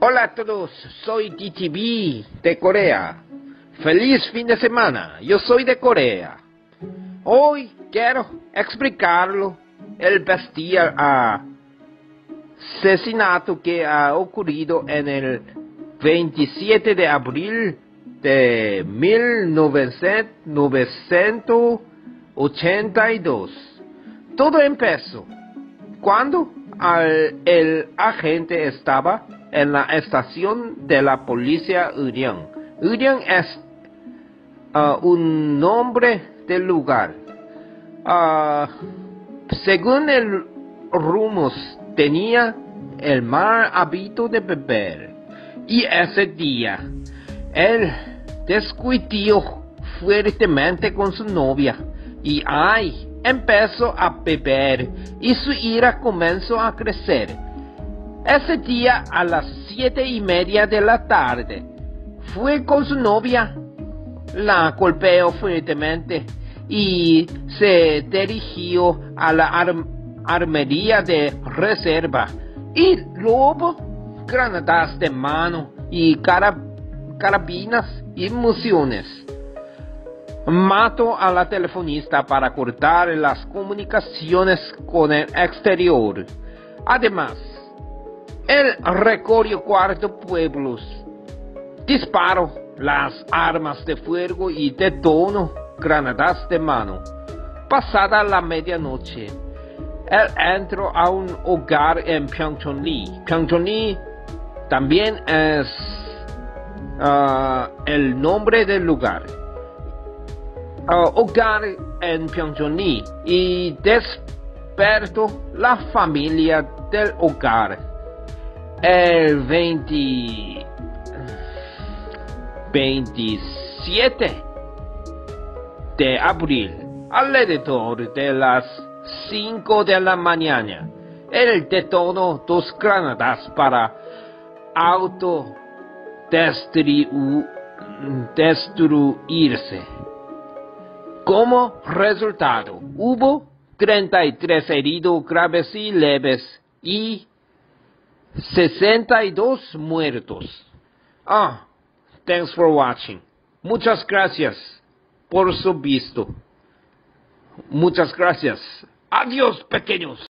Hola a todos, soy TTV de Corea. Feliz fin de semana, yo soy de Corea. Hoy quiero explicarlo el bestial asesinato que ha ocurrido en el 27 de abril de 1982. Todo empezó cuando el agente estaba en la estación de la policía Uryang. Uryang es un nombre del lugar. Según el rumos, tenía el mal hábito de beber. Y ese día, él discutió fuertemente con su novia. Y empezó a beber y su ira comenzó a crecer. Ese día a las 7:30 de la tarde fue con su novia, la golpeó fuertemente y se dirigió a la armería de reserva y robó granadas de mano y carabinas y municiones. Mató a la telefonista para cortar las comunicaciones con el exterior. Además, él recorrió 4 pueblos, disparó las armas de fuego y detonó granadas de mano. Pasada la medianoche, él entró a un hogar en Pyeongchon-ri. Pyeongchon-ri también es el nombre del lugar. Hogar en Pyeongchon-ri y despertó la familia del hogar. El 27 de abril, alrededor de las 5 de la mañana, él detonó 2 granadas para autodestruirse. Como resultado, hubo 33 heridos graves y leves y 62 muertos. Thanks for watching. Muchas gracias por su visto. Muchas gracias. Adiós, pequeños.